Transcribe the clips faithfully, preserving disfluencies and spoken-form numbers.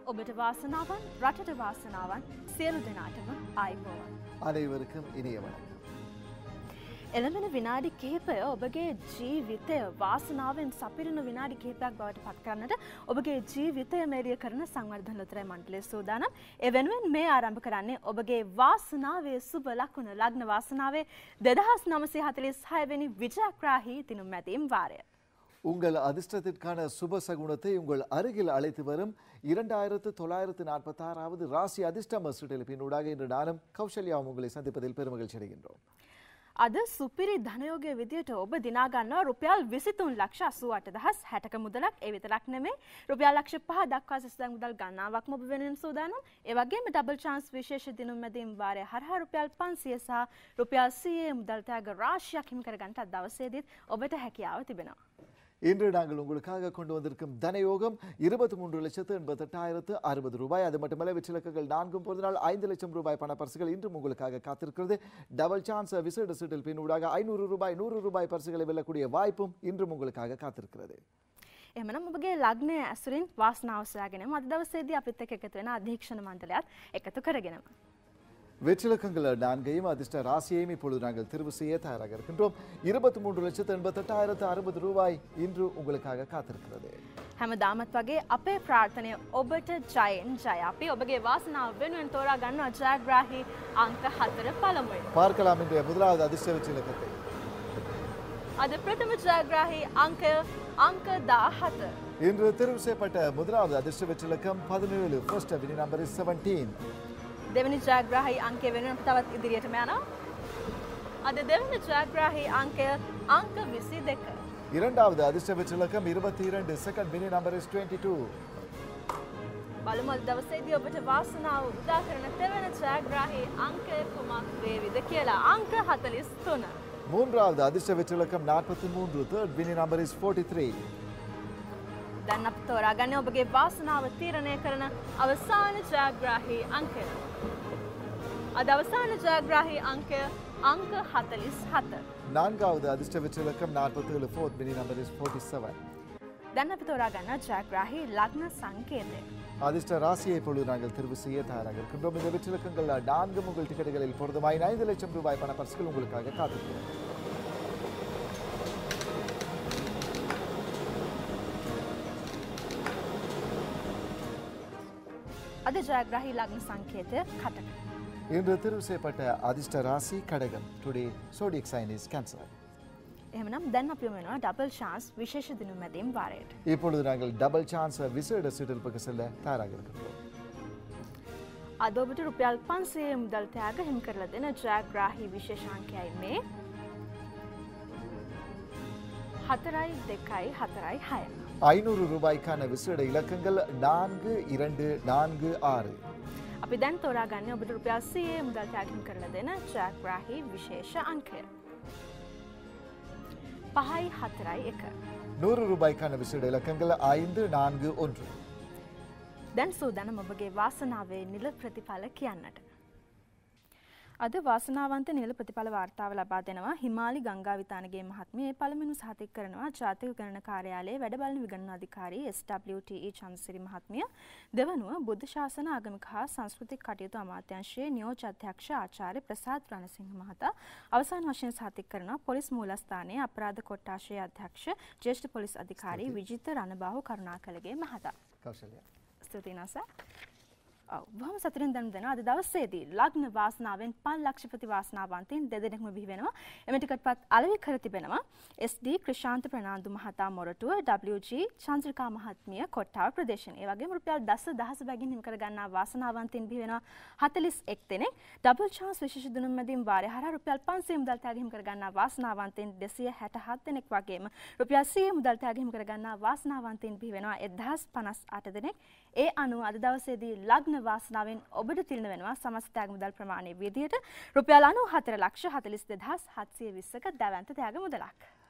ඔබට වාසනාවන් රටට වාසනාවන් සියලු දෙනාටම ආයුබෝවන්. අනේවරකම් ඉනිය වණකම්. එළඹෙන විනාඩි කිහිපය ඔබගේ ජීවිතය වාසනාවෙන් සපිරෙන විනාඩි කිහිපයක් බවට පත් කරන්නට ඔබගේ ජීවිතය මේරිය කරන සංවර්ධන ලොතරැයි මණ්ඩලය සූදානම්. ඒ වෙනුවෙන් මේ ආරම්භ කරන්නේ ඔබගේ වාසනාවේ සුබ ලකුණ ලග්න වාසනාවේ දෙදහස් නවසිය හතළිස් හය වෙනි විජයග්‍රාහී දිනුම් මැදීම් වාරය. உங்கள் அதிர்ஷ்டத்திற்கான சுப சகுனத்தை உங்கள் அருகில் அழைத்து வரும் இரண்டாயிரத்து தொள்ளாயிரத்து நாற்பத்தி ஆறாவது ராசி அதிர்ஷ்டம் சுற்றெழுப்பினூடாக இன்று நானும் கௌசல்யாவும் உங்களை சந்திப்பதில் பெருமகிழ்ச்சி அடைகின்றோம். අද සුපිරි ධනයෝගයේ විදියට ඔබ දිනා ගන්නවා රුපියල් විසිතුන් ලක්ෂ අසූ අට දහස් හැටක මුදලක්. ඒ විතරක් නෙමෙයි රුපියල් ලක්ෂ පහ දක්වා සිසුදන් මුදල් ගණනාවක්ම ඔබ වෙනුවෙන් සූදානම්. ඒ වගේම ඩබල් chance විශේෂ දිනුම් මැදීම් වාරය හරහා රුපියල් පන්සිය සහ රුපියල් සීය මුදල් තෑග රාශියක් හිමි කර ගන්නට අද දවසේදීත් ඔබට හැකියාව තිබෙනවා. இன்று நாங்கள் உங்களுக்காக கொண்டு வந்திருக்கும் தனயோகம் இருபத்தி மூன்று லட்சத்து எண்பத்தி எட்டாயிரத்து அறுபது ரூபாய். அது மட்டுமல்ல வெற்றிலக்கங்கள் நான்கும் பொறுத்த நாள் ஐந்து லட்சம் ரூபாய் பணப்பரிசுகள் இன்றும் உங்களுக்காக காத்திருக்கிறது. டபுள் சான்ஸ் விசேட சீட்டில் பின்னூடாக ஐநூறு ரூபாய் நூறு ரூபாய் பரிசுகளை வெல்லக்கூடிய வாய்ப்பும் இன்றும் உங்களுக்காக காத்திருக்கிறது. එහෙමනම් ඔබගේ ලග්නය ඇසුරින් වාසනාව සොයාගෙනම අද දවසේදී අපිත් එක්ක එකතු වෙන අධීක්ෂණ මණ්ඩලයත් එකතු කරගෙනම வெற்றிலக்கங்கள் நான்கையும் அதிர்ஷ்ட ராசியையும் இப்பொழுது நாங்கள் தெரிவு செய்ய தயாராக இருக்கின்றோம். இருபத்தி மூன்று லட்சத்து எண்பத்தி எட்டாயிரத்து அறுபது ரூபாய் இன்று உங்களுக்காக காத்திருக்கிறது. හැමදාමත් වගේ අපේ ප්‍රාර්ථනය ඔබට ජයෙන් ජය. අපි ඔබගේ වාසනාව වෙනුවෙන් තෝරා ගන්නවා ජයග්‍රාහී අංක හතර පළමුවෙන්. பார்க்கலாம் இன்றைய முதலாவது அதிர்ஷ்ட வெற்றிலக்கத்தை. අද ප්‍රථම ජයග්‍රාහී අංකය අංක දාහත. இன்று தெரிவு செய்யப்பட்ட முதலாவது அதிர்ஷ்ட வெற்றிலக்கம் பதினேழு. First winning number is seventeen. දෙවනි ජයග්‍රාහී අංකය වෙනුවෙන් තවත් ඉදිරියටම යනවා. අද දෙවන ජයග්‍රාහී අංකය අංක විසි දෙක. இரண்டாவது அதிர்ஷ்ட வெற்றிலக்கம் இருபத்தி இரண்டு. Second winning number is twenty two. බලමු අද දවසේදී ඔබට වාසනාව උදා කරන දෙවන ජයග්‍රාහී අංකය කුමක් වේවිද කියලා. අංක හතළිස් තුන. மூன்றாவது அதிர்ஷ்ட வெற்றிலக்கம் நாற்பத்தி மூன்று. Third winning number is forty three. දැන් අපි තෝරාගන්නේ ඔබගේ වාසනාව තීරණය කරන අවසාන ජයග්‍රාහී අංකය. අද අවසාන ජයග්‍රාහී අංකය අංක හතළිස් හත. நான்காவது அதிர்ஷ்ட வெற்றிலக்கம் நாற்பத்தி ஏழு. Fourth winning number is forty seven. දැන් අපි තෝරාගන්නා ජයග්‍රාහී ලග්න සංකේතය. அதிர்ஷ்ட ராசியை இப்பொழுது நாங்கள் தெரிவு செய்ய தயாராக இருக்கின்றோம். இந்த வெற்றிலக்கங்கள் நான்கு உங்கள் டிக்கெட்டுகளில் பொருத்தமாய் ஐந்து லட்சம் ரூபாய் பண பரிசுகள் உங்களுக்காக காத்திருக்கிறது. අද ජයග්‍රාහී ලග්න සංකේතය කටක. இன்று தெரிவு செய்யப்பட்ட அதிர்ஷ்ட ராசி கடகம். Today zodiac sign is Cancer. එහෙමනම් දැන් අපි වෙනවා ඩබල් chance විශේෂ දිනුම් මැදීම් වාරයට. இப்பொழுது நாங்கள் டபுள் சான்ஸ் விசேட சீட்டில் செல்ல தயாராக இருக்கின்றோம். අද ඔබට රුපියල් පන්සිය මුදල් තෑග හිමි කරලා දෙන ජයග්‍රාහී විශේෂාංකයයි මේ හතරයි දෙකයි හතරයි හය. ஐநூறு ரூபாய்க்கான விசேட இலக்கங்கள் நான்கு இரண்டு நான்கு ஆறு. අපි දැන් තෝරාගන්නේ ඔබට රුපියල් සීය මුදල් තෑග හිමි කරලා දෙන ජයග්‍රාහී විශේෂ අංකය. පහයි හතරයි එක. நூறு ரூபாய்க்கான விசேட இலக்கங்கள் ஐந்து நான்கு ஒன்று. දැන් සූදානම් ඔබගේ වාසනාවේ නිල ප්‍රතිඵල කියන්නට. අද වාසනාවන්ත නිල ප්‍රතිඵල වාර්තාව ලබා දෙනවා හිමාලි ගංගාවිතානගේ මහත්මිය. ඒ පළමුවෙනි සහතික කරනවා ජාතික ගණන කාර්යාලයේ වැඩ බලන විගණන අධිකාරී S W T E Chandrasiri මහත්මිය. දෙවනුව බුද්ධ ශාසන ආගමික හා සංස්කෘතික කටයුතු අමාත්‍යාංශයේ නියෝජ්‍ය අධ්‍යක්ෂ ආචාර්ය ප්‍රසාද් රණසිංහ මහතා. අවසාන වශයෙන් සහතික කරනවා පොලිස් මූලස්ථානයේ අපරාධ කොට්ටාශයේ අධ්‍යක්ෂ ජ්‍යෙෂ්ඨ පොලිස් අධිකාරී විජිත රණබාහු කරුණාකලගේ මහතා. කෞශල්‍ය. ස්තුතියි නාසා. ඔව් බොහොම සතුටින් දැන් දෙනවා අද දවසේදී ලග්න වාසනාවෙන් පන් ලක්ෂපති වාසනාවන්තයින් දෙදෙනෙක්ම බිහි වෙනවා. එම ටිකට්පත් අලෙවි කර තිබෙනවා එස් ඩී ක්‍රිෂාන්ත ප්‍රනාන්දු මහතා මොරටුව, ඩබ්ලිව් ජී චන්ද්‍රිකා මහත්මිය කොට්ටාව ප්‍රදේශන. ඒ වගේම රුපියල් දස දහස බැගින් හිමි කර ගන්නා වාසනාවන්තයින් බිහි වෙනවා හතළිස් එක් දෙනෙක්. ඩබල් chance විශේෂ දිනුම් මැදීම් වාරය හරහා රුපියල් පන්සිය මුදල් තෑග හිමි කර ගන්නා වාසනාවන්තයින් දෙසිය හැට හත් දෙනෙක් වගේම රුපියල් සීය මුදල් තෑග හිමි කර ගන්නා වාසනාවන්තයින් බිහි වෙනවා එක්දහස් පනස් අට දෙනෙක්. ඒ අනුව අද දවසේදී ලග්න වාසනාවෙන් ඔබට තිළින වෙනවා සමස්ත තෑග මුදල් ප්‍රමාණය විදිහට රුපියල් අනූ හතර ලක්ෂ හතළිස් දෙදහස් හත්සිය විස්සක දැවැන්ත තෑග මුදලක්.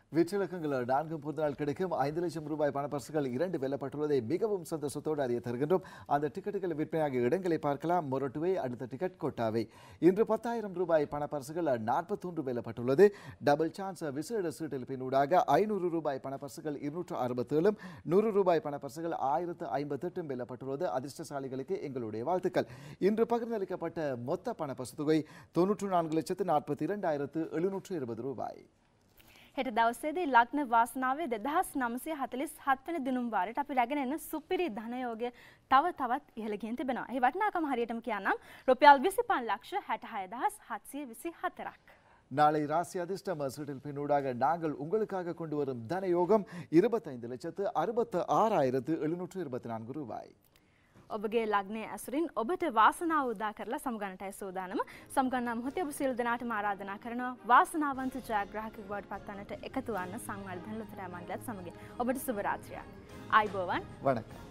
வெற்றிலக்கங்கள் நான்கும் பொருந்தால் கிடைக்கும் ஐந்து லட்சம் ரூபாய் பணப்பரிசுகள் இரண்டு வெல்லப்பட்டுள்ளதை மிகவும் சந்தோஷத்தோடு அறிய தருகின்றோம். அந்த டிக்கெட்டுகள் விற்பனையாக இடங்களை பார்க்கலாம். மொரட்டுவை அடுத்த டிக்கெட் கொட்டாவை. இன்று பத்தாயிரம் ரூபாய் பணப்பரிசுகள் நாற்பத்தொன்று வெல்லப்பட்டுள்ளது. டபுள் சான்ஸ் விசேட சீட்டில் பின்னூடாக ஐநூறு ரூபாய் பணப்பரிசுகள் இருநூற்று அறுபத்தேழும் நூறு ரூபாய் பணப்பரிசுகள் ஆயிரத்து ஐம்பத்தெட்டும் வெல்லப்பட்டுள்ளது. அதிர்ஷ்டசாலிகளுக்கு எங்களுடைய வாழ்த்துக்கள். இன்று பகிர்ந்தளிக்கப்பட்ட மொத்த பணப்பரிசு தொகை தொன்னூற்று நான்கு லட்சத்து நாற்பத்தி இரண்டாயிரத்து எழுநூற்று இருபது ரூபாய். හෙට දවසේදී ලග්න වාසනාවේ දෙදහස් නවසිය හතළිස් හත් වෙනි දිනුම් වාරයට අපි රැගෙන එන සුපිරි ධනයෝගය තව තවත් ඉහළ ගිහින් තිබෙනවා. එහි වටිනාකම හරියටම කියන්නම් රුපියල් විසිපන්ච ලක්ෂ හැට හය දහස් හත්සිය විසි හතරක්. நாளை ராசி அதிர்ஷ்டம் சீட்டில் பின்னூடாக நாங்கள் உங்களுக்காக கொண்டு வரும் தனயோகம் இருபத்தைந்து லட்சத்து அறுபத்து ஆறாயிரத்து எழுநூற்று இருபத்தி நான்கு ரூபாய். ඔබගේ ලග්නයේ ඇසුරින් ඔබට වාසනාව උදා කරලා සමුගන්නටයි සූදානම. සමුගන්නා මොහොතේ ඔබ සියලු දෙනාටම ආරාධනා කරනවා වාසනාවන්ත ජයග්‍රාහකයෙකු බවට පත්වන්නට එකතු වන්න සංවර්ධන ලොතරැයි මණ්ඩලයත් සමග. ඔබට සුබ රාත්‍රියක්. ආයුබෝවන්. වණකම්.